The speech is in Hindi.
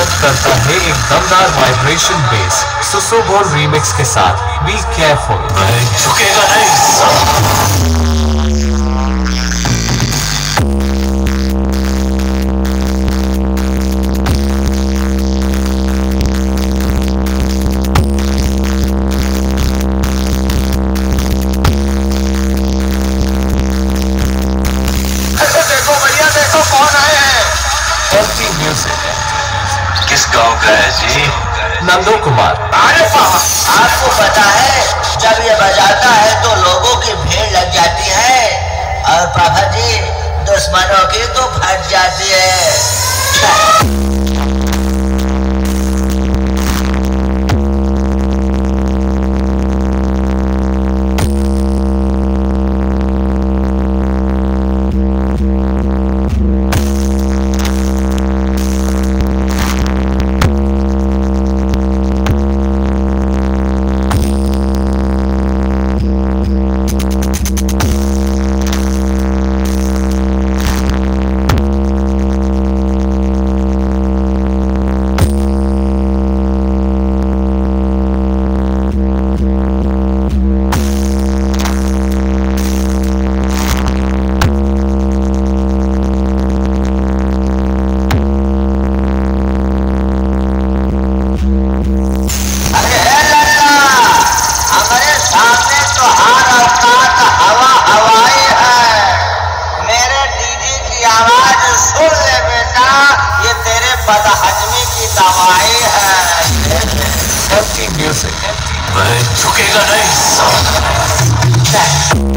प्रस्तुत करता है एक दमदार वाइब्रेशन बेस सुसोबोर रीमिक्स के साथ बी केयरफुल। मैं झुकेगा नहीं। किस गांव का है जी? नंदो कुमार। आपको पता है जब ये बजाता है तो लोगों की भीड़ लग जाती है और पापा जी दुश्मनों की तो फट जाती है। बदहजमी की दवाई है। म्यूजिक। मैं झुकेगा नहीं।